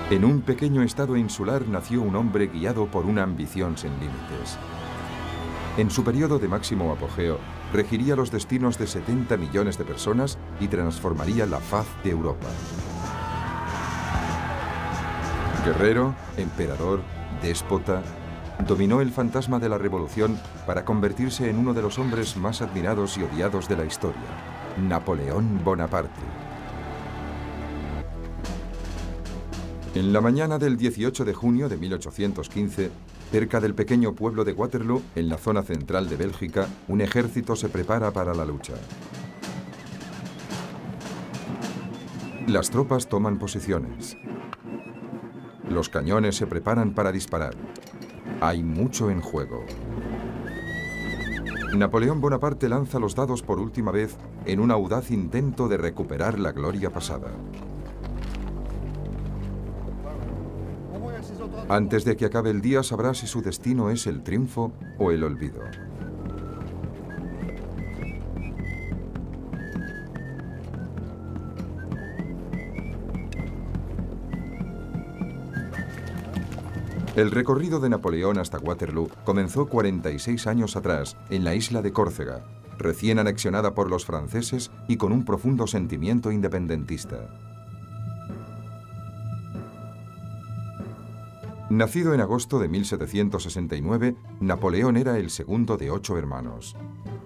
En un pequeño estado insular nació un hombre guiado por una ambición sin límites. En su periodo de máximo apogeo, regiría los destinos de 70 millones de personas y transformaría la faz de Europa. Guerrero, emperador, déspota, dominó el fantasma de la revolución para convertirse en uno de los hombres más admirados y odiados de la historia, Napoleón Bonaparte. En la mañana del 18 de junio de 1815, cerca del pequeño pueblo de Waterloo, en la zona central de Bélgica, un ejército se prepara para la lucha. Las tropas toman posiciones. Los cañones se preparan para disparar. Hay mucho en juego. Napoleón Bonaparte lanza los dados por última vez en un audaz intento de recuperar la gloria pasada. Antes de que acabe el día sabrá si su destino es el triunfo o el olvido. El recorrido de Napoleón hasta Waterloo comenzó 46 años atrás, en la isla de Córcega, recién anexionada por los franceses y con un profundo sentimiento independentista. Nacido en agosto de 1769, Napoleón era el segundo de 8 hermanos.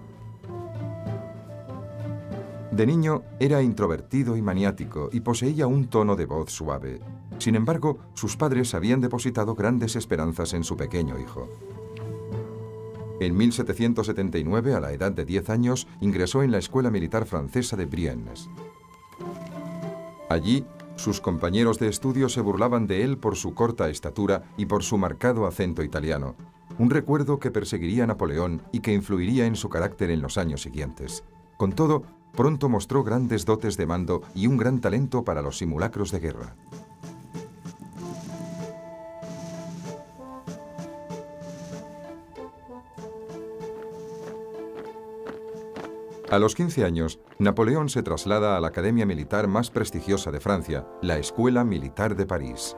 De niño era introvertido y maniático y poseía un tono de voz suave. Sin embargo, sus padres habían depositado grandes esperanzas en su pequeño hijo. En 1779, a la edad de 10 años, ingresó en la Escuela Militar Francesa de Briennes. Allí, sus compañeros de estudio se burlaban de él por su corta estatura y por su marcado acento italiano, un recuerdo que perseguiría a Napoleón y que influiría en su carácter en los años siguientes. Con todo, pronto mostró grandes dotes de mando y un gran talento para los simulacros de guerra. A los 15 años, Napoleón se traslada a la academia militar más prestigiosa de Francia, la Escuela Militar de París.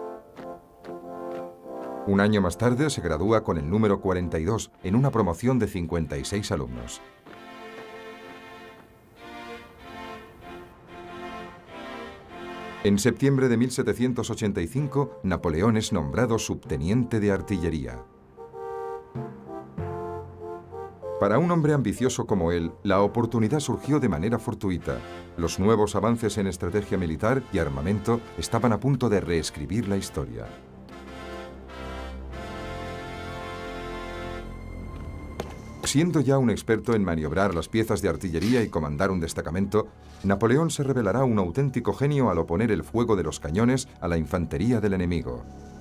Un año más tarde se gradúa con el número 42 en una promoción de 56 alumnos. En septiembre de 1785, Napoleón es nombrado subteniente de artillería. Para un hombre ambicioso como él, la oportunidad surgió de manera fortuita. Los nuevos avances en estrategia militar y armamento estaban a punto de reescribir la historia. Siendo ya un experto en maniobrar las piezas de artillería y comandar un destacamento, Napoleón se revelará un auténtico genio al oponer el fuego de los cañones a la infantería del enemigo.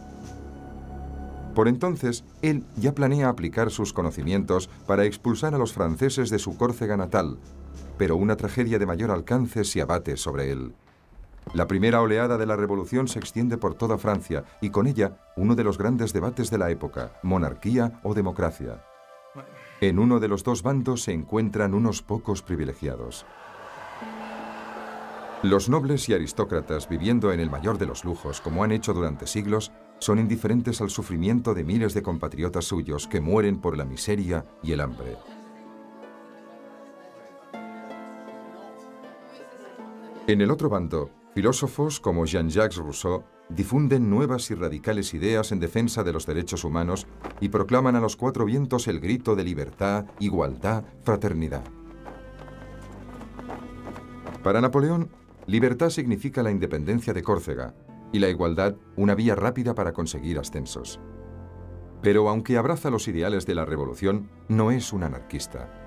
Por entonces, él ya planea aplicar sus conocimientos para expulsar a los franceses de su Córcega natal, pero una tragedia de mayor alcance se abate sobre él. La primera oleada de la revolución se extiende por toda Francia y con ella uno de los grandes debates de la época, monarquía o democracia. En uno de los dos bandos se encuentran unos pocos privilegiados. Los nobles y aristócratas, viviendo en el mayor de los lujos, como han hecho durante siglos, son indiferentes al sufrimiento de miles de compatriotas suyos que mueren por la miseria y el hambre. En el otro bando, filósofos como Jean-Jacques Rousseau difunden nuevas y radicales ideas en defensa de los derechos humanos y proclaman a los cuatro vientos el grito de libertad, igualdad, fraternidad. Para Napoleón, libertad significa la independencia de Córcega y la igualdad una vía rápida para conseguir ascensos. Pero aunque abraza los ideales de la revolución, no es un anarquista.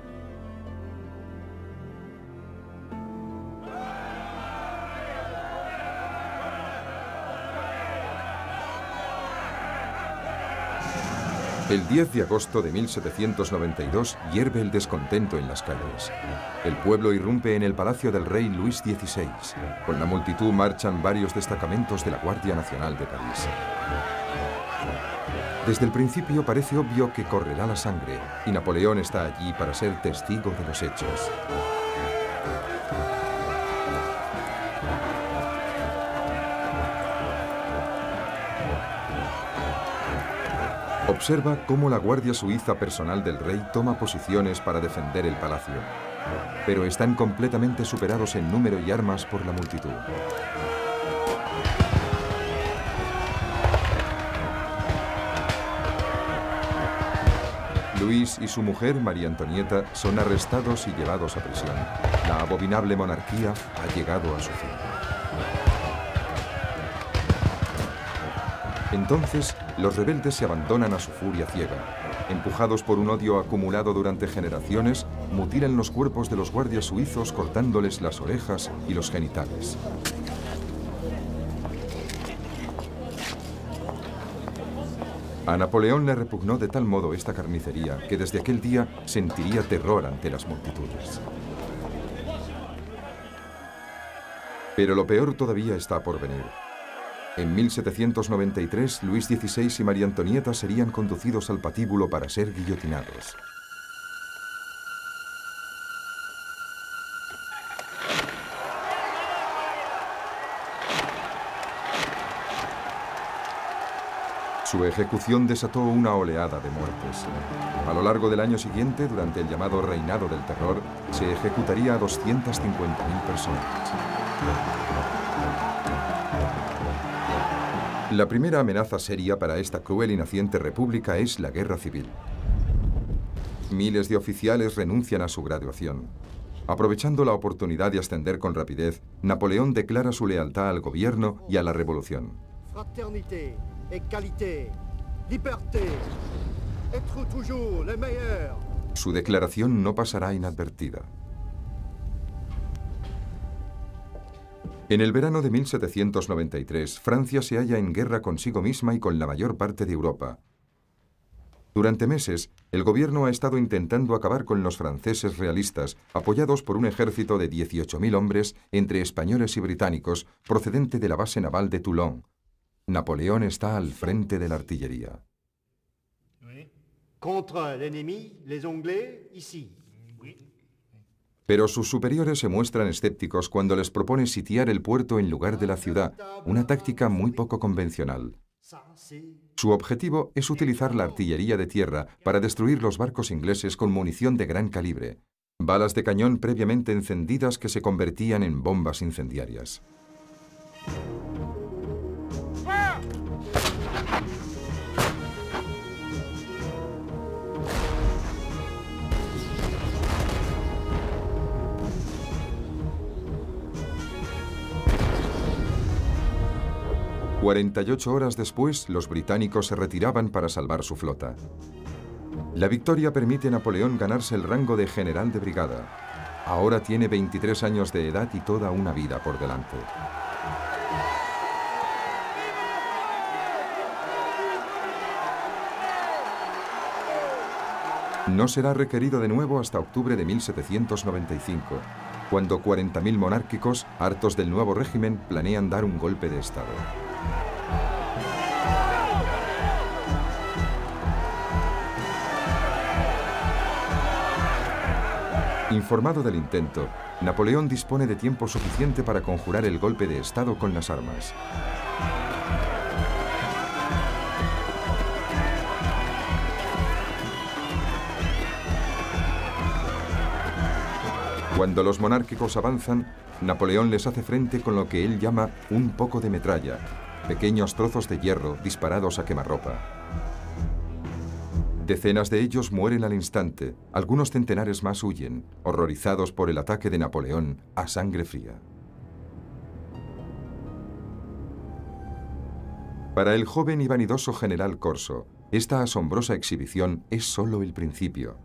El 10 de agosto de 1792 hierve el descontento en las calles. El pueblo irrumpe en el palacio del rey Luis XVI. Con la multitud marchan varios destacamentos de la Guardia Nacional de París. Desde el principio parece obvio que correrá la sangre, y Napoleón está allí para ser testigo de los hechos. Observa cómo la guardia suiza personal del rey toma posiciones para defender el palacio, pero están completamente superados en número y armas por la multitud. Luis y su mujer, María Antonieta, son arrestados y llevados a prisión. La abominable monarquía ha llegado a su fin. Entonces, los rebeldes se abandonan a su furia ciega. Empujados por un odio acumulado durante generaciones, mutilan los cuerpos de los guardias suizos cortándoles las orejas y los genitales. A Napoleón le repugnó de tal modo esta carnicería que desde aquel día sentiría terror ante las multitudes. Pero lo peor todavía está por venir. En 1793, Luis XVI y María Antonieta serían conducidos al patíbulo para ser guillotinados. Su ejecución desató una oleada de muertes. A lo largo del año siguiente, durante el llamado Reinado del Terror, se ejecutaría a 250.000 personas. La primera amenaza seria para esta cruel y naciente república es la guerra civil. Miles de oficiales renuncian a su graduación. Aprovechando la oportunidad de ascender con rapidez, Napoleón declara su lealtad al gobierno y a la revolución. Fraternité, égalité, liberté, être toujours le meilleur. Su declaración no pasará inadvertida. En el verano de 1793, Francia se halla en guerra consigo misma y con la mayor parte de Europa. Durante meses, el gobierno ha estado intentando acabar con los franceses realistas, apoyados por un ejército de 18.000 hombres entre españoles y británicos, procedente de la base naval de Toulon. Napoleón está al frente de la artillería. Contre l'ennemi, les Anglais, ici. Pero sus superiores se muestran escépticos cuando les propone sitiar el puerto en lugar de la ciudad, una táctica muy poco convencional. Su objetivo es utilizar la artillería de tierra para destruir los barcos ingleses con munición de gran calibre, balas de cañón previamente encendidas que se convertían en bombas incendiarias. «48 horas después, los británicos se retiraban para salvar su flota. La victoria permite a Napoleón ganarse el rango de general de brigada. Ahora tiene 23 años de edad y toda una vida por delante. No será requerido de nuevo hasta octubre de 1795, cuando 40.000 monárquicos, hartos del nuevo régimen, planean dar un golpe de Estado. Informado del intento, Napoleón dispone de tiempo suficiente para conjurar el golpe de Estado con las armas. Cuando los monárquicos avanzan, Napoleón les hace frente con lo que él llama un poco de metralla, pequeños trozos de hierro disparados a quemarropa. Decenas de ellos mueren al instante, algunos centenares más huyen, horrorizados por el ataque de Napoleón a sangre fría. Para el joven y vanidoso general Corso, esta asombrosa exhibición es solo el principio.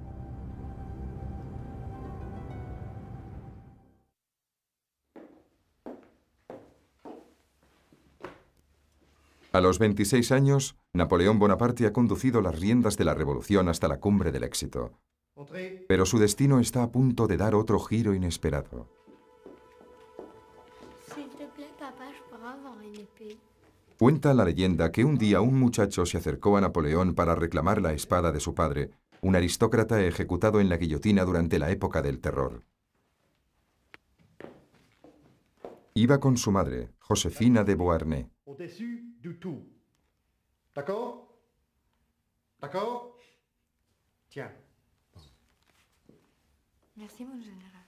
A los 26 años, Napoleón Bonaparte ha conducido las riendas de la revolución hasta la cumbre del éxito. Pero su destino está a punto de dar otro giro inesperado. Cuenta la leyenda que un día un muchacho se acercó a Napoleón para reclamar la espada de su padre, un aristócrata ejecutado en la guillotina durante la época del terror. Iba con su madre, Josefina de Beauharnais. D'accord? Tiens. Merci, mon général.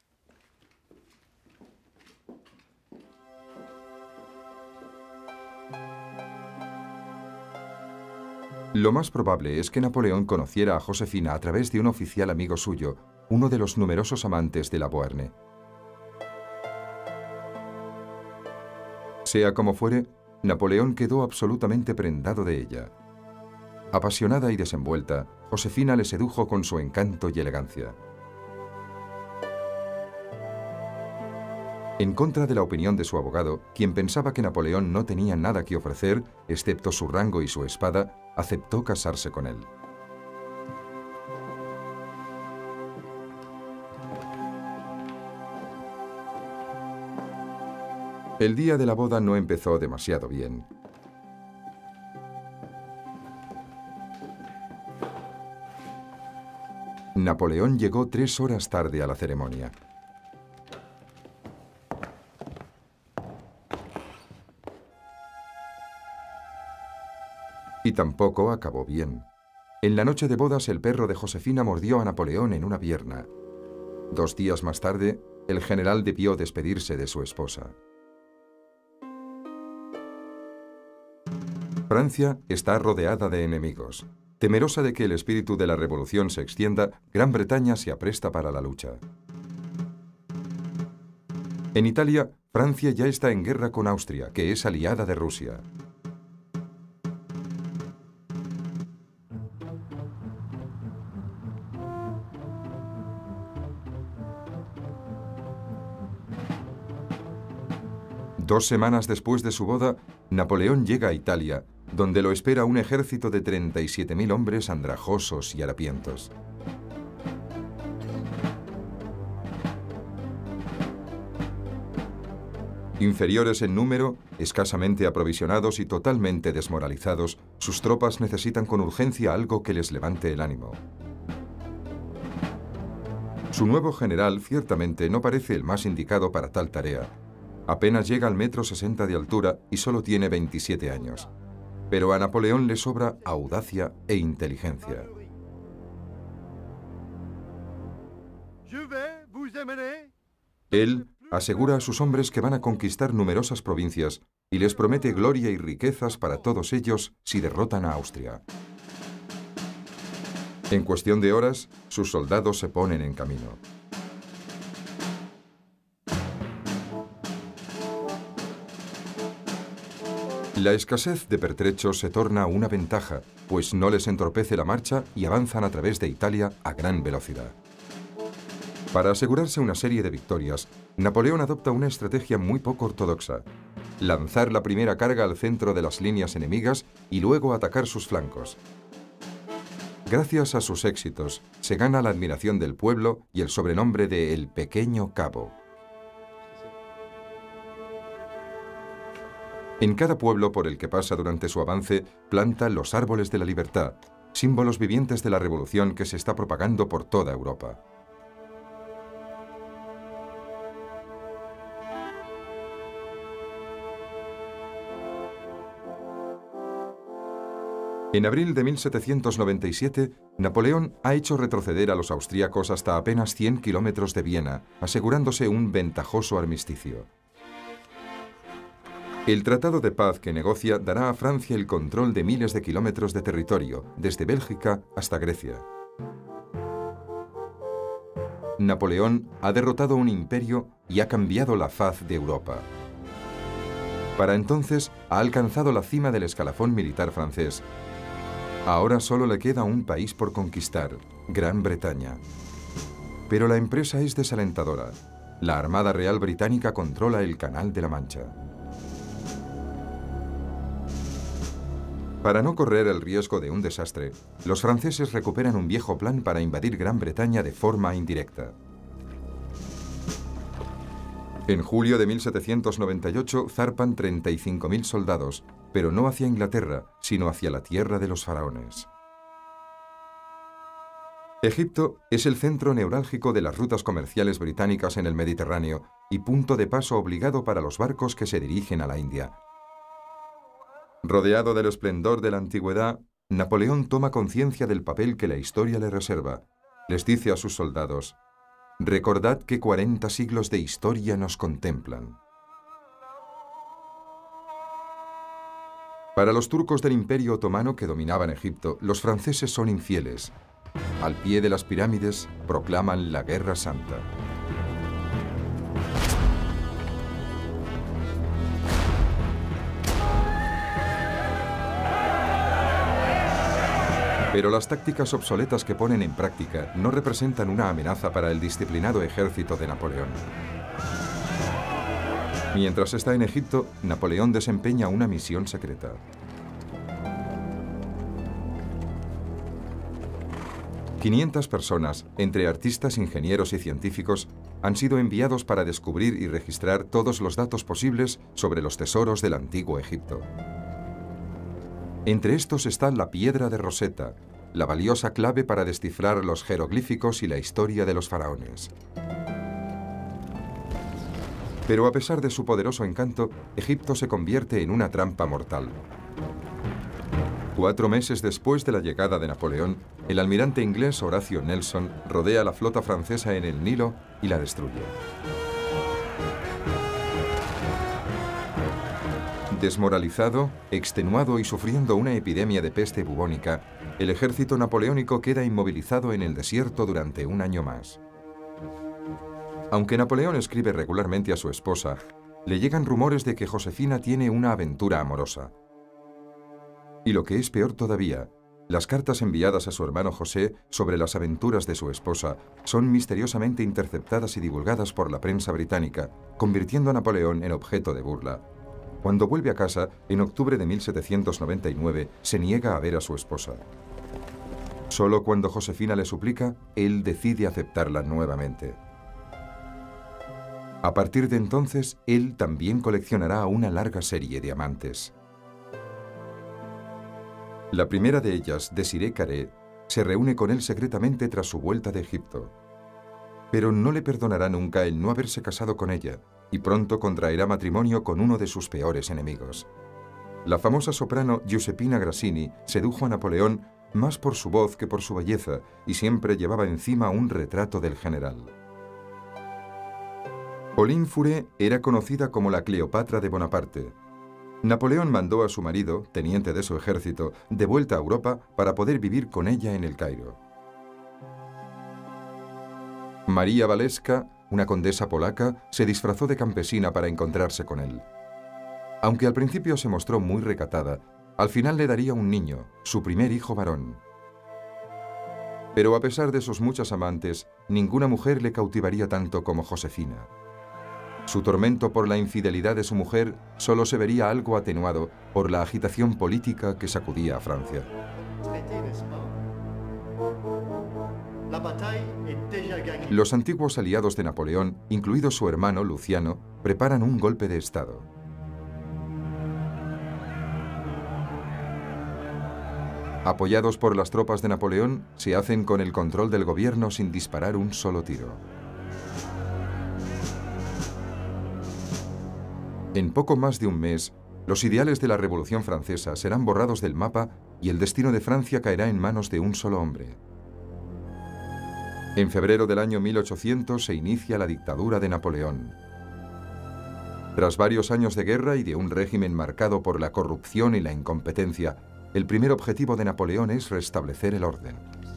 Lo más probable es que Napoleón conociera a Josefina a través de un oficial amigo suyo, uno de los numerosos amantes de la Beauharnais. Sea como fuere, Napoleón quedó absolutamente prendado de ella. Apasionada y desenvuelta, Josefina le sedujo con su encanto y elegancia. En contra de la opinión de su abogado, quien pensaba que Napoleón no tenía nada que ofrecer, excepto su rango y su espada, aceptó casarse con él. El día de la boda no empezó demasiado bien. Napoleón llegó 3 horas tarde a la ceremonia. Y tampoco acabó bien. En la noche de bodas, el perro de Josefina mordió a Napoleón en una pierna. 2 días más tarde, el general debió despedirse de su esposa. Francia está rodeada de enemigos. Temerosa de que el espíritu de la revolución se extienda, Gran Bretaña se apresta para la lucha. En Italia, Francia ya está en guerra con Austria, que es aliada de Rusia. Dos semanas después de su boda, Napoleón llega a Italia, donde lo espera un ejército de 37.000 hombres andrajosos y harapientos. Inferiores en número, escasamente aprovisionados y totalmente desmoralizados, sus tropas necesitan con urgencia algo que les levante el ánimo. Su nuevo general ciertamente no parece el más indicado para tal tarea. Apenas llega al 1,60 m de altura y solo tiene 27 años. Pero a Napoleón le sobra audacia e inteligencia. Él asegura a sus hombres que van a conquistar numerosas provincias y les promete gloria y riquezas para todos ellos si derrotan a Austria. En cuestión de horas, sus soldados se ponen en camino. La escasez de pertrechos se torna una ventaja, pues no les entorpece la marcha y avanzan a través de Italia a gran velocidad. Para asegurarse una serie de victorias, Napoleón adopta una estrategia muy poco ortodoxa: lanzar la primera carga al centro de las líneas enemigas y luego atacar sus flancos. Gracias a sus éxitos, se gana la admiración del pueblo y el sobrenombre de El Pequeño Cabo. En cada pueblo por el que pasa durante su avance, planta los árboles de la libertad, símbolos vivientes de la revolución que se está propagando por toda Europa. En abril de 1797, Napoleón ha hecho retroceder a los austríacos hasta apenas 100 kilómetros de Viena, asegurándose un ventajoso armisticio. El tratado de paz que negocia dará a Francia el control de miles de kilómetros de territorio, desde Bélgica hasta Grecia. Napoleón ha derrotado un imperio y ha cambiado la faz de Europa. Para entonces ha alcanzado la cima del escalafón militar francés. Ahora solo le queda un país por conquistar, Gran Bretaña. Pero la empresa es desalentadora. La Armada Real Británica controla el Canal de la Mancha. Para no correr el riesgo de un desastre, los franceses recuperan un viejo plan para invadir Gran Bretaña de forma indirecta. En julio de 1798 zarpan 35.000 soldados, pero no hacia Inglaterra, sino hacia la tierra de los faraones. Egipto es el centro neurálgico de las rutas comerciales británicas en el Mediterráneo y punto de paso obligado para los barcos que se dirigen a la India. Rodeado del esplendor de la antigüedad, Napoleón toma conciencia del papel que la historia le reserva. Les dice a sus soldados: recordad que 40 siglos de historia nos contemplan. Para los turcos del Imperio Otomano que dominaban Egipto, los franceses son infieles. Al pie de las pirámides proclaman la Guerra Santa. Pero las tácticas obsoletas que ponen en práctica no representan una amenaza para el disciplinado ejército de Napoleón. Mientras está en Egipto, Napoleón desempeña una misión secreta. ...500 personas, entre artistas, ingenieros y científicos, han sido enviados para descubrir y registrar todos los datos posibles sobre los tesoros del antiguo Egipto. Entre estos está la piedra de Rosetta, la valiosa clave para descifrar los jeroglíficos y la historia de los faraones. Pero a pesar de su poderoso encanto, Egipto se convierte en una trampa mortal. 4 meses después de la llegada de Napoleón, el almirante inglés Horatio Nelson rodea la flota francesa en el Nilo y la destruye. Desmoralizado, extenuado y sufriendo una epidemia de peste bubónica, el ejército napoleónico queda inmovilizado en el desierto durante un año más. Aunque Napoleón escribe regularmente a su esposa, le llegan rumores de que Josefina tiene una aventura amorosa. Y lo que es peor todavía, las cartas enviadas a su hermano José sobre las aventuras de su esposa son misteriosamente interceptadas y divulgadas por la prensa británica, convirtiendo a Napoleón en objeto de burla. Cuando vuelve a casa, en octubre de 1799, se niega a ver a su esposa. Solo cuando Josefina le suplica, él decide aceptarla nuevamente. A partir de entonces, él también coleccionará una larga serie de amantes. La primera de ellas, Désirée Carré, se reúne con él secretamente tras su vuelta de Egipto. Pero no le perdonará nunca el no haberse casado con ella, y pronto contraerá matrimonio con uno de sus peores enemigos. La famosa soprano Giuseppina Grassini sedujo a Napoleón más por su voz que por su belleza, y siempre llevaba encima un retrato del general. Pauline Fauré era conocida como la Cleopatra de Bonaparte. Napoleón mandó a su marido, teniente de su ejército, de vuelta a Europa para poder vivir con ella en el Cairo. María Waleska, una condesa polaca, se disfrazó de campesina para encontrarse con él. Aunque al principio se mostró muy recatada, al final le daría un niño, su primer hijo varón. Pero a pesar de sus muchas amantes, ninguna mujer le cautivaría tanto como Josefina. Su tormento por la infidelidad de su mujer solo se vería algo atenuado por la agitación política que sacudía a Francia. Los antiguos aliados de Napoleón, incluido su hermano Luciano, preparan un golpe de Estado. Apoyados por las tropas de Napoleón, se hacen con el control del gobierno sin disparar un solo tiro. En poco más de un mes, los ideales de la Revolución Francesa serán borrados del mapa y el destino de Francia caerá en manos de un solo hombre. En febrero del año 1800 se inicia la dictadura de Napoleón. Tras varios años de guerra y de un régimen marcado por la corrupción y la incompetencia, el primer objetivo de Napoleón es restablecer el orden.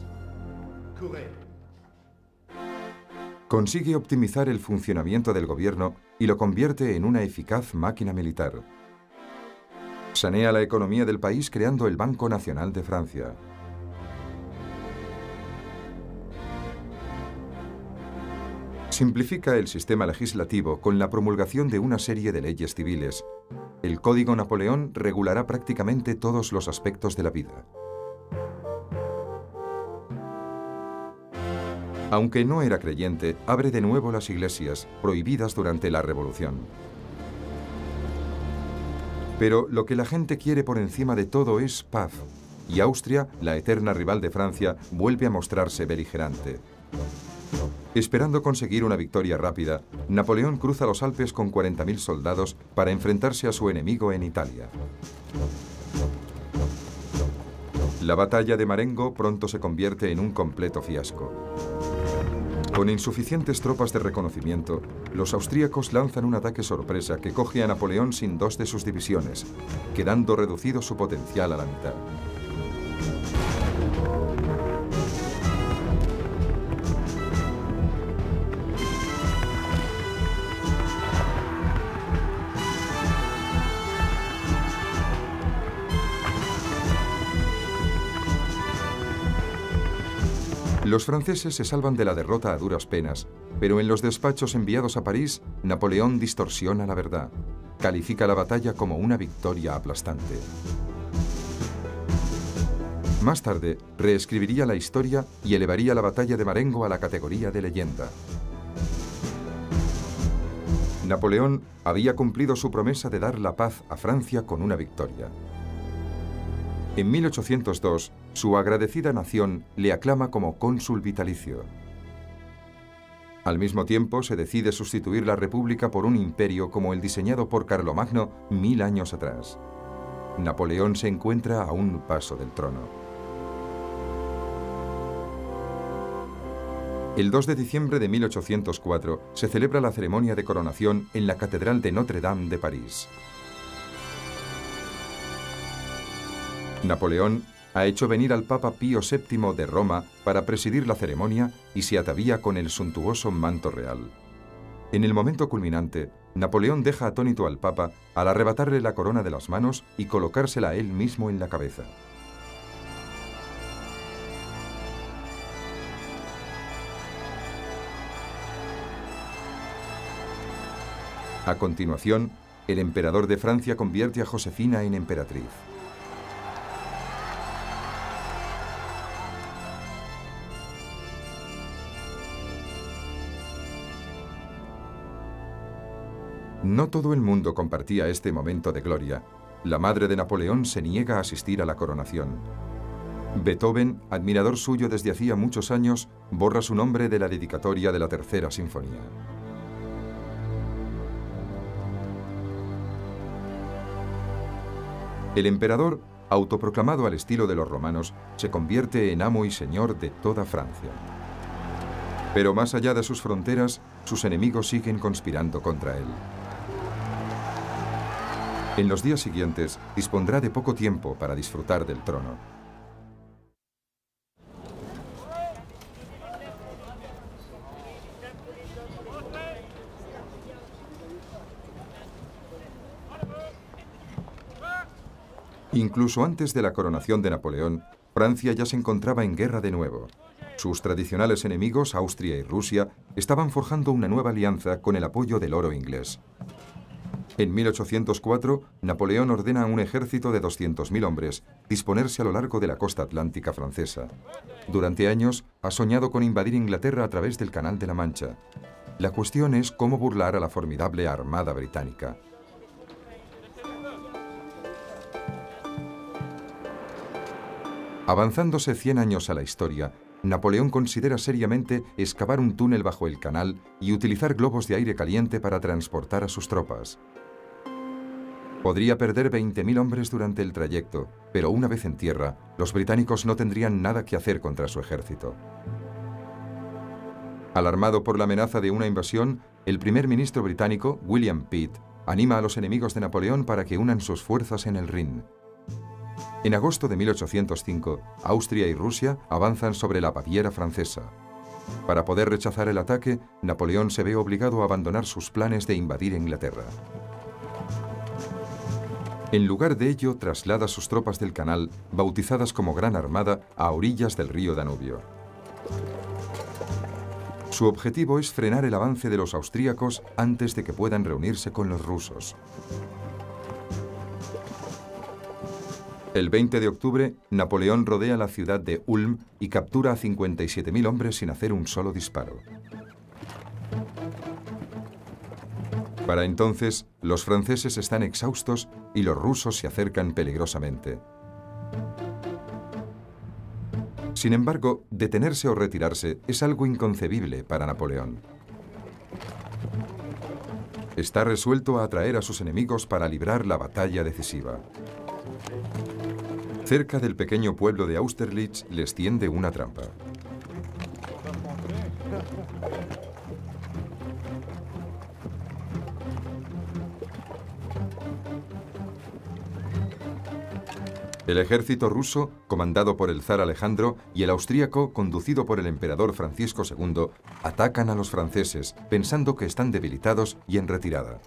Consigue optimizar el funcionamiento del gobierno y lo convierte en una eficaz máquina militar. Sanea la economía del país creando el Banco Nacional de Francia. Simplifica el sistema legislativo con la promulgación de una serie de leyes civiles. El Código Napoleón regulará prácticamente todos los aspectos de la vida. Aunque no era creyente, abre de nuevo las iglesias, prohibidas durante la Revolución. Pero lo que la gente quiere por encima de todo es paz, y Austria, la eterna rival de Francia, vuelve a mostrarse beligerante. Esperando conseguir una victoria rápida, Napoleón cruza los Alpes con 40.000 soldados para enfrentarse a su enemigo en Italia. La batalla de Marengo pronto se convierte en un completo fiasco. Con insuficientes tropas de reconocimiento, los austríacos lanzan un ataque sorpresa que coge a Napoleón sin 2 de sus divisiones, quedando reducido su potencial a la mitad. Los franceses se salvan de la derrota a duras penas, pero en los despachos enviados a París, Napoleón distorsiona la verdad. Califica la batalla como una victoria aplastante. Más tarde, reescribiría la historia y elevaría la batalla de Marengo a la categoría de leyenda. Napoleón había cumplido su promesa de dar la paz a Francia con una victoria. En 1802, su agradecida nación le aclama como cónsul vitalicio. Al mismo tiempo, se decide sustituir la república por un imperio como el diseñado por Carlomagno 1000 años atrás. Napoleón se encuentra a un paso del trono. El 2 de diciembre de 1804 se celebra la ceremonia de coronación en la Catedral de Notre-Dame de París. Napoleón ha hecho venir al Papa Pío VII de Roma para presidir la ceremonia y se atavía con el suntuoso manto real. En el momento culminante, Napoleón deja atónito al Papa al arrebatarle la corona de las manos y colocársela él mismo en la cabeza. A continuación, el emperador de Francia convierte a Josefina en emperatriz. No todo el mundo compartía este momento de gloria. La madre de Napoleón se niega a asistir a la coronación. Beethoven, admirador suyo desde hacía muchos años, borra su nombre de la dedicatoria de la Tercera Sinfonía. El emperador, autoproclamado al estilo de los romanos, se convierte en amo y señor de toda Francia. Pero más allá de sus fronteras, sus enemigos siguen conspirando contra él. En los días siguientes, dispondrá de poco tiempo para disfrutar del trono. Incluso antes de la coronación de Napoleón, Francia ya se encontraba en guerra de nuevo. Sus tradicionales enemigos, Austria y Rusia, estaban forjando una nueva alianza con el apoyo del oro inglés. En 1804, Napoleón ordena a un ejército de 200.000 hombres disponerse a lo largo de la costa atlántica francesa. Durante años, ha soñado con invadir Inglaterra a través del Canal de la Mancha. La cuestión es cómo burlar a la formidable Armada británica. Avanzándose 100 años a la historia, Napoleón considera seriamente excavar un túnel bajo el canal y utilizar globos de aire caliente para transportar a sus tropas. Podría perder 20.000 hombres durante el trayecto, pero una vez en tierra, los británicos no tendrían nada que hacer contra su ejército. Alarmado por la amenaza de una invasión, el primer ministro británico, William Pitt, anima a los enemigos de Napoleón para que unan sus fuerzas en el Rin. En agosto de 1805, Austria y Rusia avanzan sobre la Baviera francesa. Para poder rechazar el ataque, Napoleón se ve obligado a abandonar sus planes de invadir Inglaterra. En lugar de ello, traslada sus tropas del canal, bautizadas como Gran Armada, a orillas del río Danubio. Su objetivo es frenar el avance de los austríacos antes de que puedan reunirse con los rusos. El 20 de octubre, Napoleón rodea la ciudad de Ulm y captura a 57.000 hombres sin hacer un solo disparo. Para entonces, los franceses están exhaustos y los rusos se acercan peligrosamente. Sin embargo, detenerse o retirarse es algo inconcebible para Napoleón. Está resuelto a atraer a sus enemigos para librar la batalla decisiva. Cerca del pequeño pueblo de Austerlitz les tiende una trampa. El ejército ruso, comandado por el zar Alejandro, y el austríaco, conducido por el emperador Francisco II, atacan a los franceses, pensando que están debilitados y en retirada.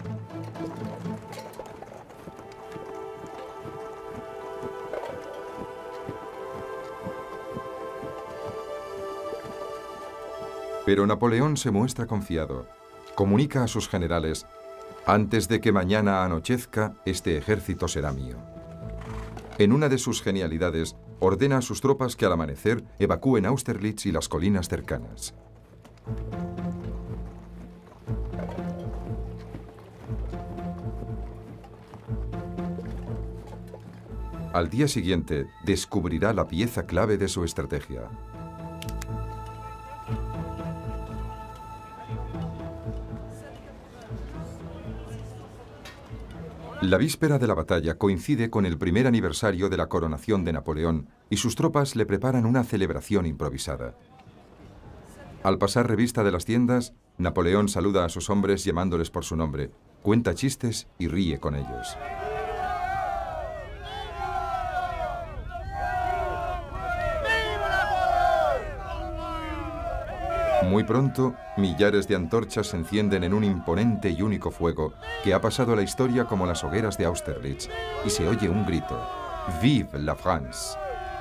Pero Napoleón se muestra confiado. Comunica a sus generales: antes de que mañana anochezca, este ejército será mío. En una de sus genialidades, ordena a sus tropas que al amanecer evacúen Austerlitz y las colinas cercanas. Al día siguiente, descubrirá la pieza clave de su estrategia. La víspera de la batalla coincide con el primer aniversario de la coronación de Napoleón y sus tropas le preparan una celebración improvisada. Al pasar revista de las tiendas, Napoleón saluda a sus hombres llamándoles por su nombre, cuenta chistes y ríe con ellos. Muy pronto, millares de antorchas se encienden en un imponente y único fuego que ha pasado a la historia como las hogueras de Austerlitz, y se oye un grito: ¡Vive la France!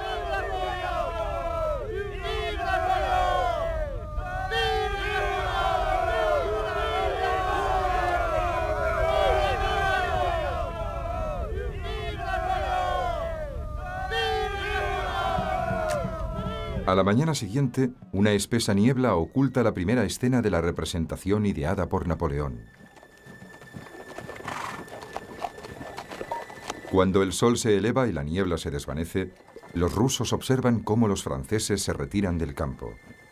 A la mañana siguiente, una espesa niebla oculta la primera escena de la representación ideada por Napoleón. Cuando el sol se eleva y la niebla se desvanece, los rusos observan cómo los franceses se retiran del campo.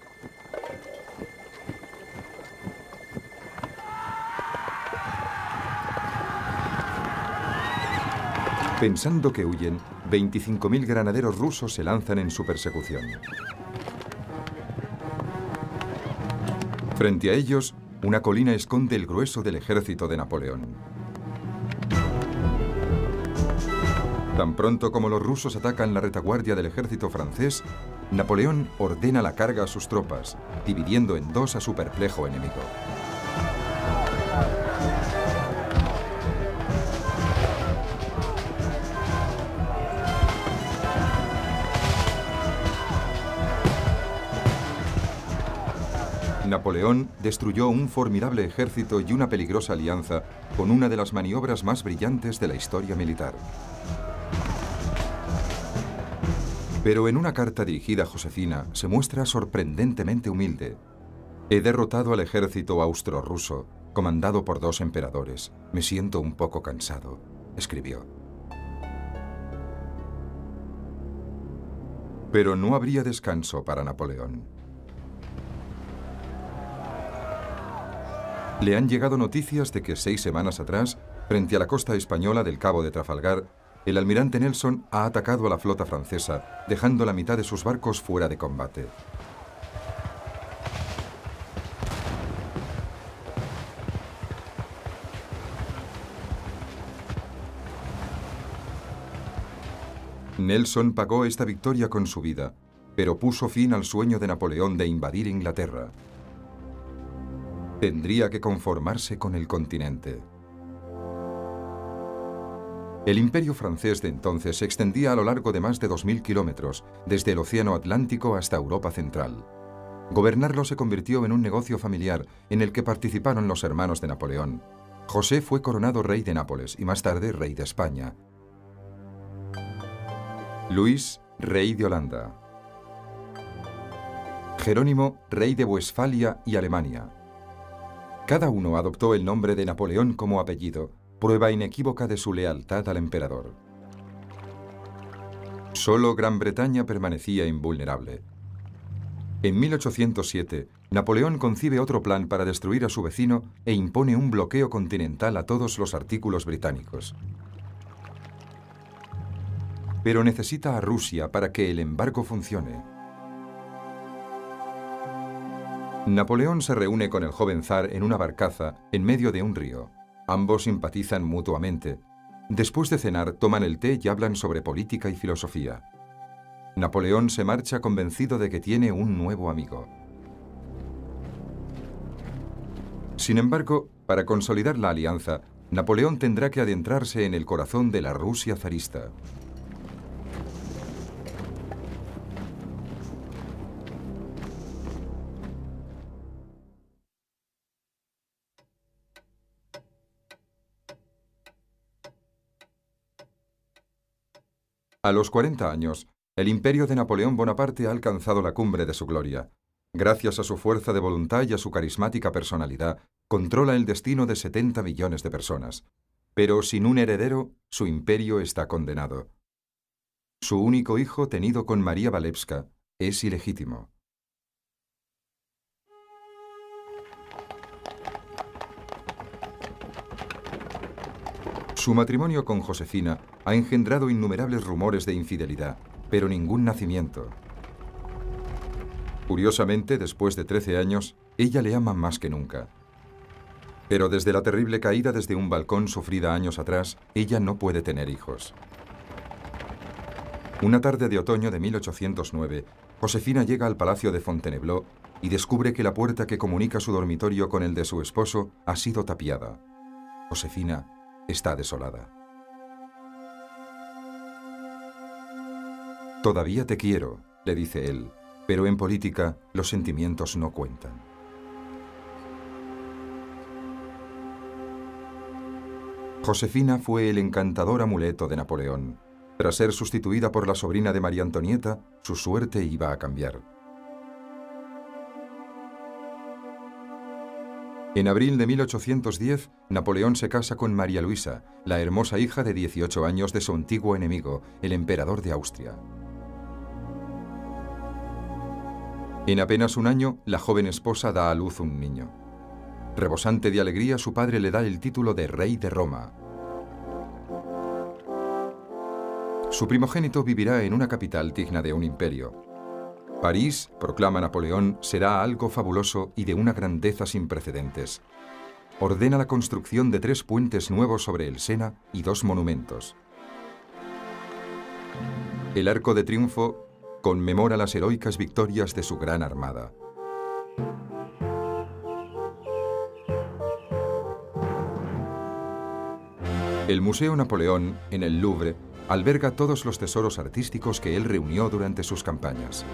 Pensando que huyen, 25.000 granaderos rusos se lanzan en su persecución. Frente a ellos, una colina esconde el grueso del ejército de Napoleón. Tan pronto como los rusos atacan la retaguardia del ejército francés, Napoleón ordena la carga a sus tropas, dividiendo en dos a su perplejo enemigo. Napoleón destruyó un formidable ejército y una peligrosa alianza con una de las maniobras más brillantes de la historia militar. Pero en una carta dirigida a Josefina se muestra sorprendentemente humilde. He derrotado al ejército austro-ruso, comandado por 2 emperadores. Me siento un poco cansado, escribió. Pero no habría descanso para Napoleón. Le han llegado noticias de que 6 semanas atrás, frente a la costa española del Cabo de Trafalgar, el almirante Nelson ha atacado a la flota francesa, dejando la mitad de sus barcos fuera de combate. Nelson pagó esta victoria con su vida, pero puso fin al sueño de Napoleón de invadir Inglaterra. Tendría que conformarse con el continente. El imperio francés de entonces se extendía a lo largo de más de 2.000 kilómetros, desde el Océano Atlántico hasta Europa Central. Gobernarlo se convirtió en un negocio familiar en el que participaron los hermanos de Napoleón. José fue coronado rey de Nápoles y más tarde rey de España. Luis, rey de Holanda. Jerónimo, rey de Westfalia y Alemania. Cada uno adoptó el nombre de Napoleón como apellido, prueba inequívoca de su lealtad al emperador. Solo Gran Bretaña permanecía invulnerable. En 1807, Napoleón concibe otro plan para destruir a su vecino e impone un bloqueo continental a todos los artículos británicos. pero necesita a Rusia para que el embargo funcione. Napoleón se reúne con el joven zar en una barcaza en medio de un río. Ambos simpatizan mutuamente. Después de cenar, toman el té y hablan sobre política y filosofía. Napoleón se marcha convencido de que tiene un nuevo amigo. Sin embargo, para consolidar la alianza, Napoleón tendrá que adentrarse en el corazón de la Rusia zarista. A los 40 años, el imperio de Napoleón Bonaparte ha alcanzado la cumbre de su gloria. Gracias a su fuerza de voluntad y a su carismática personalidad, controla el destino de 70 millones de personas. Pero sin un heredero, su imperio está condenado. Su único hijo, tenido con María Walewska, es ilegítimo. Su matrimonio con Josefina ha engendrado innumerables rumores de infidelidad, pero ningún nacimiento. Curiosamente, después de 13 años, ella le ama más que nunca. Pero desde la terrible caída desde un balcón sufrida años atrás, ella no puede tener hijos. Una tarde de otoño de 1809, Josefina llega al palacio de Fontainebleau y descubre que la puerta que comunica su dormitorio con el de su esposo ha sido tapiada. Josefina está desolada. «Todavía te quiero», le dice él, «pero en política los sentimientos no cuentan». Josefina fue el encantador amuleto de Napoleón. Tras ser sustituida por la sobrina de María Antonieta, su suerte iba a cambiar. En abril de 1810, Napoleón se casa con María Luisa, la hermosa hija de 18 años de su antiguo enemigo, el emperador de Austria. En apenas un año, la joven esposa da a luz un niño. Rebosante de alegría, su padre le da el título de rey de Roma. Su primogénito vivirá en una capital digna de un imperio. París, proclama Napoleón, será algo fabuloso y de una grandeza sin precedentes. Ordena la construcción de 3 puentes nuevos sobre el Sena y 2 monumentos. El Arco de Triunfo conmemora las heroicas victorias de su gran armada. El Museo Napoleón, en el Louvre, alberga todos los tesoros artísticos que él reunió durante sus campañas.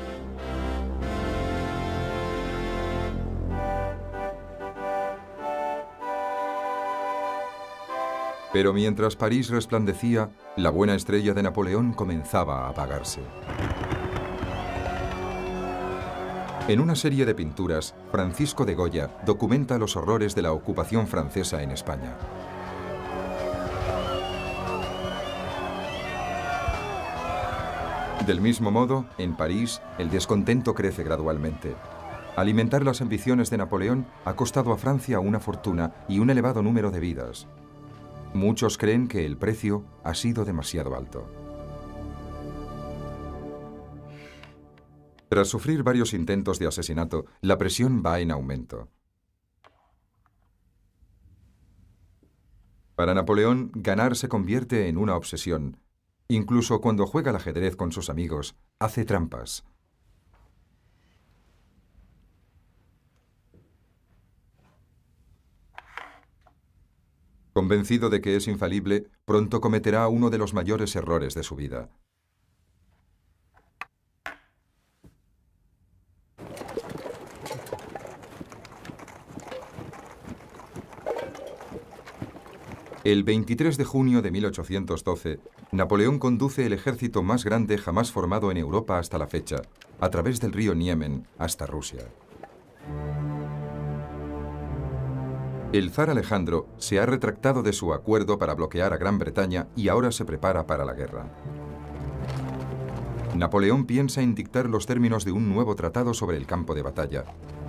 Pero mientras París resplandecía, la buena estrella de Napoleón comenzaba a apagarse. En una serie de pinturas, Francisco de Goya documenta los horrores de la ocupación francesa en España. Del mismo modo, en París, el descontento crece gradualmente. Alimentar las ambiciones de Napoleón ha costado a Francia una fortuna y un elevado número de vidas. Muchos creen que el precio ha sido demasiado alto. Tras sufrir varios intentos de asesinato, la presión va en aumento. Para Napoleón, ganar se convierte en una obsesión. Incluso cuando juega al ajedrez con sus amigos, hace trampas. Convencido de que es infalible, pronto cometerá uno de los mayores errores de su vida. El 23 de junio de 1812, Napoleón conduce el ejército más grande jamás formado en Europa hasta la fecha, a través del río Niemen hasta Rusia. El zar Alejandro se ha retractado de su acuerdo para bloquear a Gran Bretaña y ahora se prepara para la guerra. Napoleón piensa en dictar los términos de un nuevo tratado sobre el campo de batalla.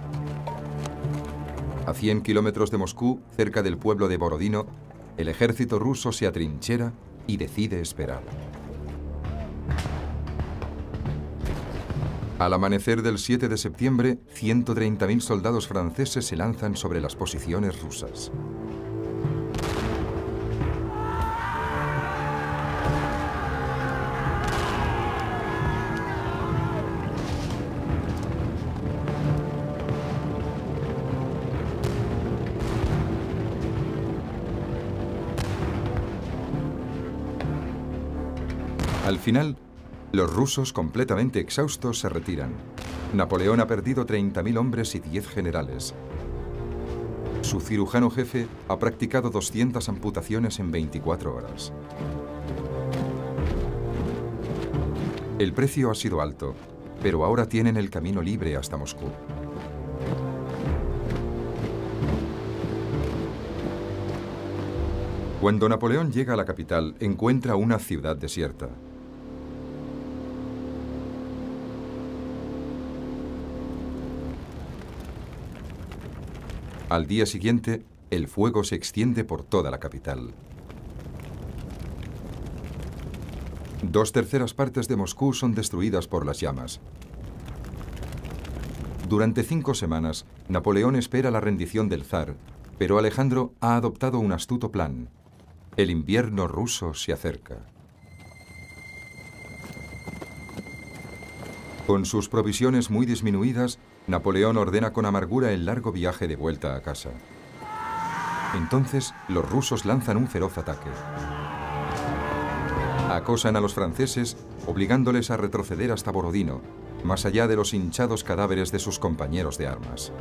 A 100 kilómetros de Moscú, cerca del pueblo de Borodino, el ejército ruso se atrinchera y decide esperar. Al amanecer del 7 de septiembre, 130.000 soldados franceses se lanzan sobre las posiciones rusas. Al final, los rusos, completamente exhaustos, se retiran. Napoleón ha perdido 30.000 hombres y 10 generales. Su cirujano jefe ha practicado 200 amputaciones en 24 horas. El precio ha sido alto, pero ahora tienen el camino libre hasta Moscú. Cuando Napoleón llega a la capital, encuentra una ciudad desierta. Al día siguiente, el fuego se extiende por toda la capital. 2/3 partes de Moscú son destruidas por las llamas. Durante 5 semanas, Napoleón espera la rendición del zar, pero Alejandro ha adoptado un astuto plan. El invierno ruso se acerca. Con sus provisiones muy disminuidas, Napoleón ordena con amargura el largo viaje de vuelta a casa. Entonces, los rusos lanzan un feroz ataque. Acosan a los franceses, obligándoles a retroceder hasta Borodino, más allá de los hinchados cadáveres de sus compañeros de armas.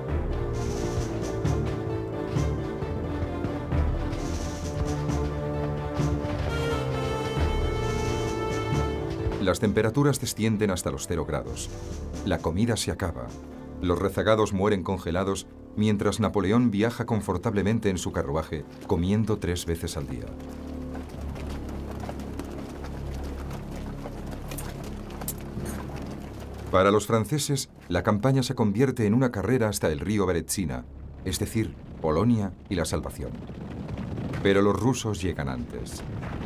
Las temperaturas descienden hasta los 0 grados. La comida se acaba. Los rezagados mueren congelados, mientras Napoleón viaja confortablemente en su carruaje, comiendo 3 veces al día. Para los franceses, la campaña se convierte en una carrera hasta el río Berezina, es decir, Polonia y la salvación. Pero los rusos llegan antes.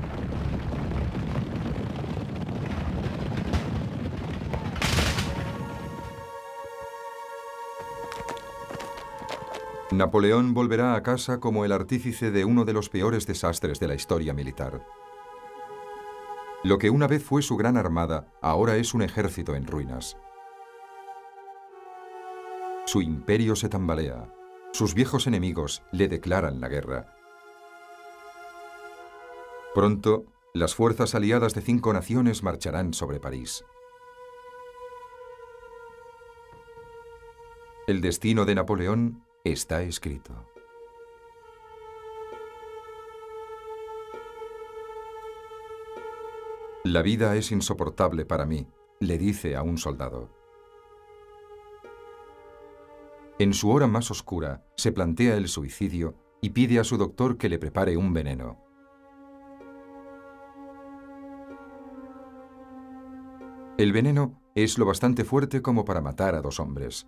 Napoleón volverá a casa como el artífice de uno de los peores desastres de la historia militar. Lo que una vez fue su gran armada, ahora es un ejército en ruinas. Su imperio se tambalea. Sus viejos enemigos le declaran la guerra. Pronto, las fuerzas aliadas de 5 naciones marcharán sobre París. El destino de Napoleón está escrito. La vida es insoportable para mí, le dice a un soldado. En su hora más oscura, se plantea el suicidio y pide a su doctor que le prepare un veneno. El veneno es lo bastante fuerte como para matar a 2 hombres.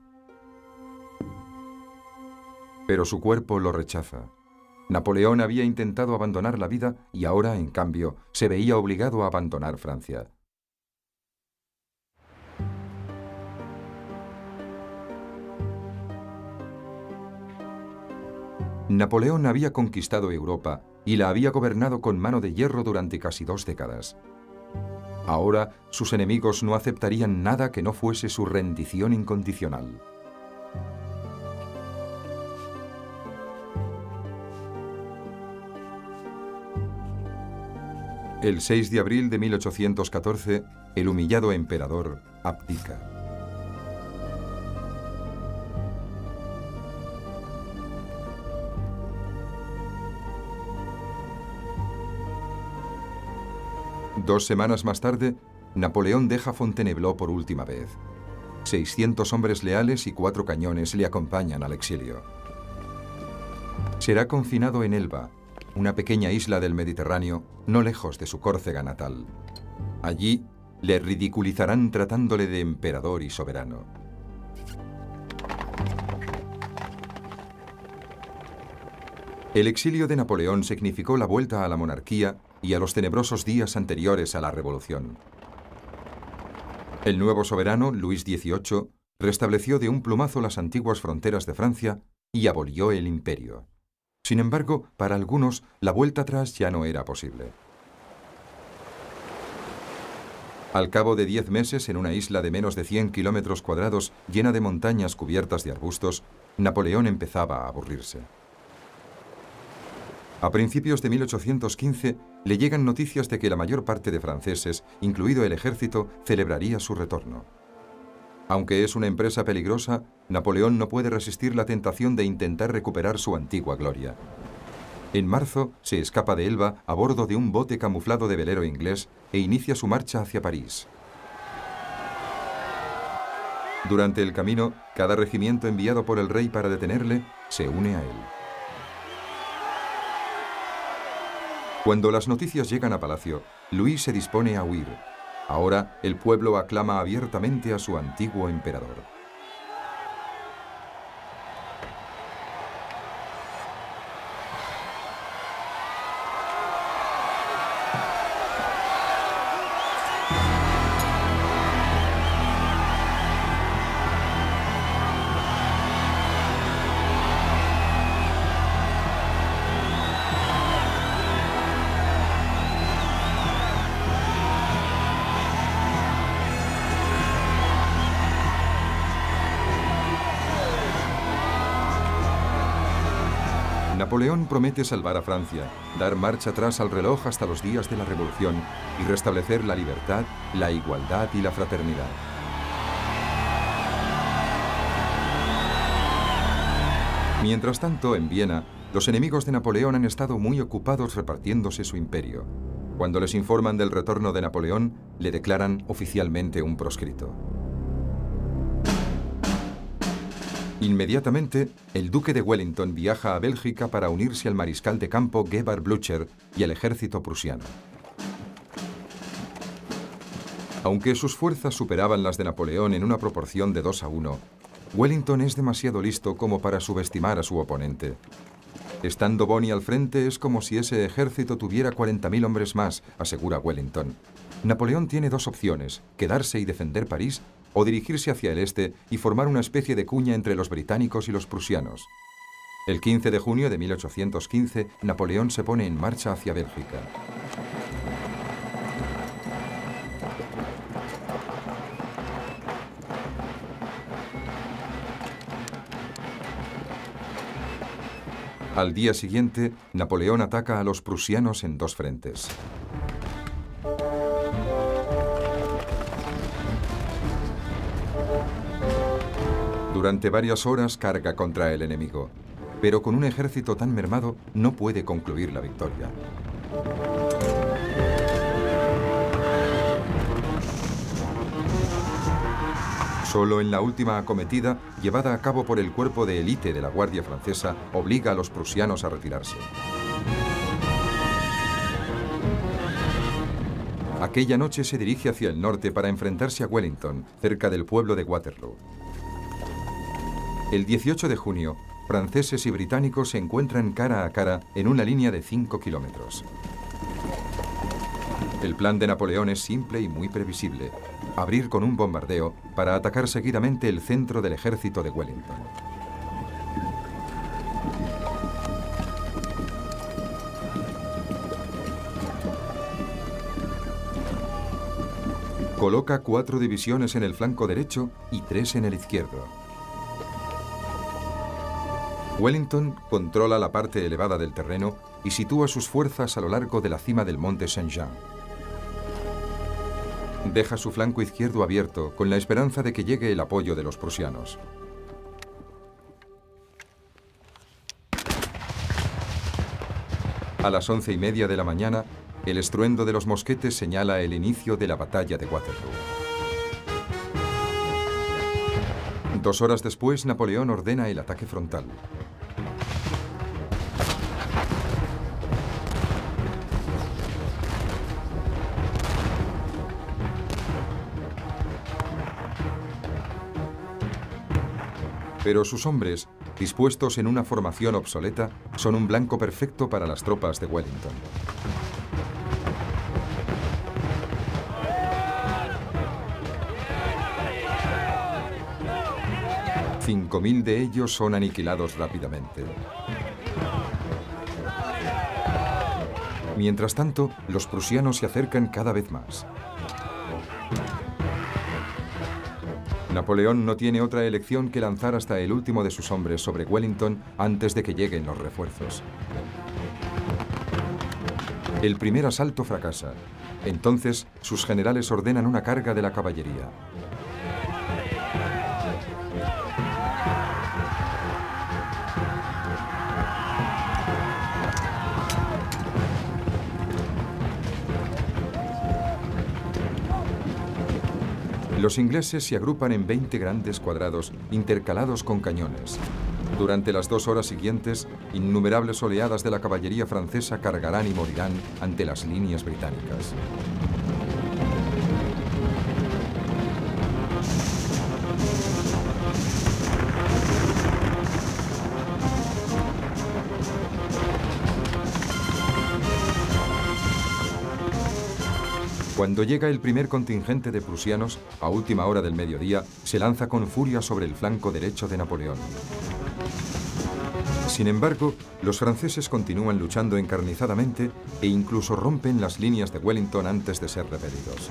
Pero su cuerpo lo rechaza. Napoleón había intentado abandonar la vida y ahora, en cambio, se veía obligado a abandonar Francia. Napoleón había conquistado Europa y la había gobernado con mano de hierro durante casi 2 décadas. Ahora, sus enemigos no aceptarían nada que no fuese su rendición incondicional. El 6 de abril de 1814, el humillado emperador abdica. Dos semanas más tarde, Napoleón deja Fontainebleau por última vez. 600 hombres leales y 4 cañones le acompañan al exilio. Será confinado en Elba, una pequeña isla del Mediterráneo, no lejos de su Córcega natal. Allí le ridiculizarán tratándole de emperador y soberano. El exilio de Napoleón significó la vuelta a la monarquía y a los tenebrosos días anteriores a la Revolución. El nuevo soberano, Luis XVIII, restableció de un plumazo las antiguas fronteras de Francia y abolió el imperio. Sin embargo, para algunos, la vuelta atrás ya no era posible. Al cabo de 10 meses, en una isla de menos de 100 kilómetros cuadrados, llena de montañas cubiertas de arbustos, Napoleón empezaba a aburrirse. A principios de 1815, le llegan noticias de que la mayor parte de franceses, incluido el ejército, celebraría su retorno. Aunque es una empresa peligrosa, Napoleón no puede resistir la tentación de intentar recuperar su antigua gloria. En marzo, se escapa de Elba a bordo de un bote camuflado de velero inglés e inicia su marcha hacia París. Durante el camino, cada regimiento enviado por el rey para detenerle se une a él. Cuando las noticias llegan a palacio, Luis se dispone a huir. Ahora, el pueblo aclama abiertamente a su antiguo emperador. Napoleón promete salvar a Francia, dar marcha atrás al reloj hasta los días de la Revolución y restablecer la libertad, la igualdad y la fraternidad. Mientras tanto, en Viena, los enemigos de Napoleón han estado muy ocupados repartiéndose su imperio. Cuando les informan del retorno de Napoleón, le declaran oficialmente un proscrito. Inmediatamente, el duque de Wellington viaja a Bélgica para unirse al mariscal de campo Gebhard Blücher y al ejército prusiano. Aunque sus fuerzas superaban las de Napoleón en una proporción de 2-1, Wellington es demasiado listo como para subestimar a su oponente. Estando Boney al frente, es como si ese ejército tuviera 40.000 hombres más, asegura Wellington. Napoleón tiene dos opciones: quedarse y defender París, o dirigirse hacia el este y formar una especie de cuña entre los británicos y los prusianos. El 15 de junio de 1815, Napoleón se pone en marcha hacia Bélgica. Al día siguiente, Napoleón ataca a los prusianos en dos frentes. Durante varias horas carga contra el enemigo, pero con un ejército tan mermado no puede concluir la victoria. Solo en la última acometida, llevada a cabo por el cuerpo de élite de la Guardia Francesa, obliga a los prusianos a retirarse. Aquella noche se dirige hacia el norte para enfrentarse a Wellington, cerca del pueblo de Waterloo. El 18 de junio, franceses y británicos se encuentran cara a cara en una línea de 5 kilómetros. El plan de Napoleón es simple y muy previsible: abrir con un bombardeo para atacar seguidamente el centro del ejército de Wellington. Coloca 4 divisiones en el flanco derecho y 3 en el izquierdo. Wellington controla la parte elevada del terreno y sitúa sus fuerzas a lo largo de la cima del monte Saint-Jean. Deja su flanco izquierdo abierto con la esperanza de que llegue el apoyo de los prusianos. A las 11:30 de la mañana, el estruendo de los mosquetes señala el inicio de la batalla de Waterloo. 2 horas después, Napoleón ordena el ataque frontal. Pero sus hombres, dispuestos en una formación obsoleta, son un blanco perfecto para las tropas de Wellington. 5.000 de ellos son aniquilados rápidamente. Mientras tanto, los prusianos se acercan cada vez más. Napoleón no tiene otra elección que lanzar hasta el último de sus hombres sobre Wellington antes de que lleguen los refuerzos. El primer asalto fracasa. Entonces, sus generales ordenan una carga de la caballería. Los ingleses se agrupan en 20 grandes cuadrados intercalados con cañones. Durante las 2 horas siguientes, innumerables oleadas de la caballería francesa cargarán y morirán ante las líneas británicas. Cuando llega el primer contingente de prusianos, a última hora del mediodía, se lanza con furia sobre el flanco derecho de Napoleón. Sin embargo, los franceses continúan luchando encarnizadamente e incluso rompen las líneas de Wellington antes de ser repelidos.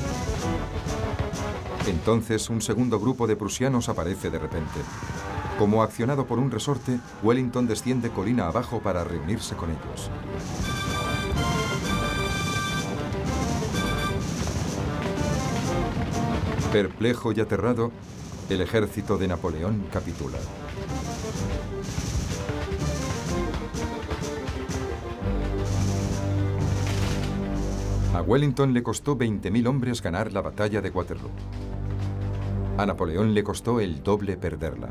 Entonces, un segundo grupo de prusianos aparece de repente. Como accionado por un resorte, Wellington desciende colina abajo para reunirse con ellos. Perplejo y aterrado, el ejército de Napoleón capitula. A Wellington le costó 20.000 hombres ganar la batalla de Waterloo. A Napoleón le costó el doble perderla.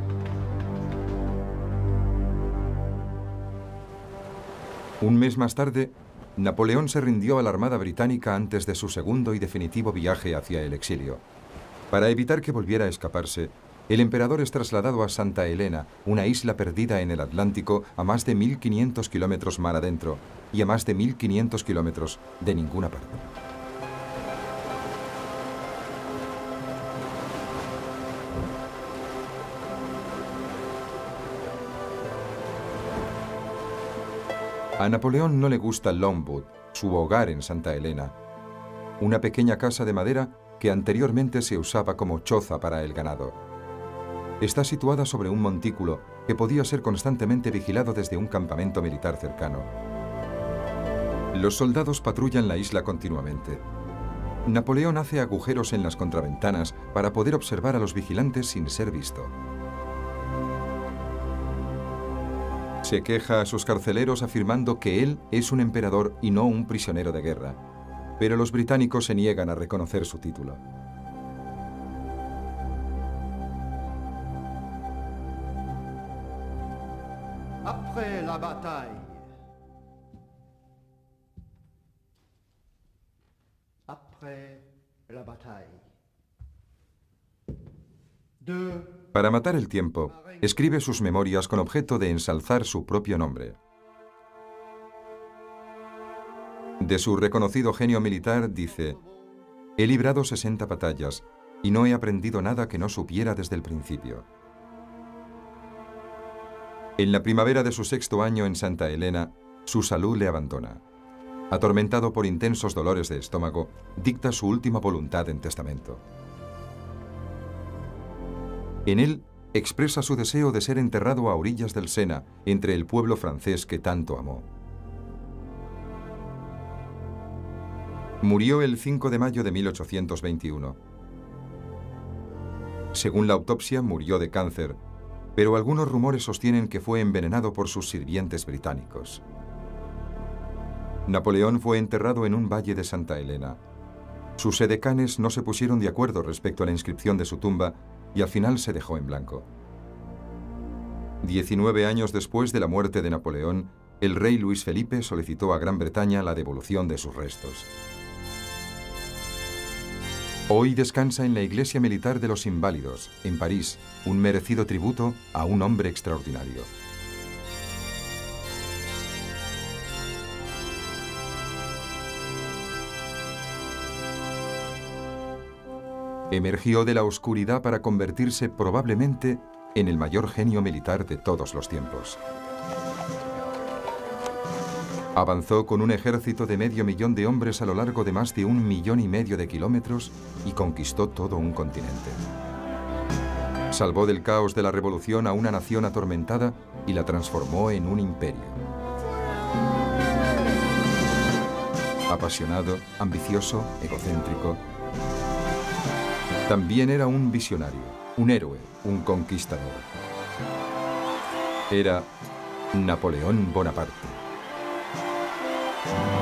Un mes más tarde, Napoleón se rindió a la Armada británica antes de su segundo y definitivo viaje hacia el exilio. Para evitar que volviera a escaparse, el emperador es trasladado a Santa Elena, una isla perdida en el Atlántico a más de 1.500 kilómetros mar adentro y a más de 1.500 kilómetros de ninguna parte. A Napoleón no le gusta Longwood, su hogar en Santa Elena, una pequeña casa de madera que anteriormente se usaba como choza para el ganado. Está situada sobre un montículo que podía ser constantemente vigilado desde un campamento militar cercano. Los soldados patrullan la isla continuamente. Napoleón hace agujeros en las contraventanas para poder observar a los vigilantes sin ser visto. Se queja a sus carceleros afirmando que él es un emperador y no un prisionero de guerra, pero los británicos se niegan a reconocer su título. Après la bataille. Après la bataille. Para matar el tiempo, escribe sus memorias con objeto de ensalzar su propio nombre. De su reconocido genio militar dice: «He librado 60 batallas y no he aprendido nada que no supiera desde el principio». En la primavera de su 6º año en Santa Elena, su salud le abandona. Atormentado por intensos dolores de estómago, dicta su última voluntad en testamento. En él expresa su deseo de ser enterrado a orillas del Sena, entre el pueblo francés que tanto amó. Murió el 5 de mayo de 1821. Según la autopsia, murió de cáncer, pero algunos rumores sostienen que fue envenenado por sus sirvientes británicos. Napoleón fue enterrado en un valle de Santa Elena. Sus edecanes no se pusieron de acuerdo respecto a la inscripción de su tumba y al final se dejó en blanco. 19 años después de la muerte de Napoleón, el rey Luis Felipe solicitó a Gran Bretaña la devolución de sus restos. Hoy descansa en la Iglesia Militar de los Inválidos, en París, un merecido tributo a un hombre extraordinario. Emergió de la oscuridad para convertirse probablemente en el mayor genio militar de todos los tiempos. Avanzó con un ejército de 500.000 de hombres a lo largo de más de 1,5 millones de kilómetros y conquistó todo un continente. Salvó del caos de la revolución a una nación atormentada y la transformó en un imperio. Apasionado, ambicioso, egocéntrico. También era un visionario, un héroe, un conquistador. Era Napoleón Bonaparte.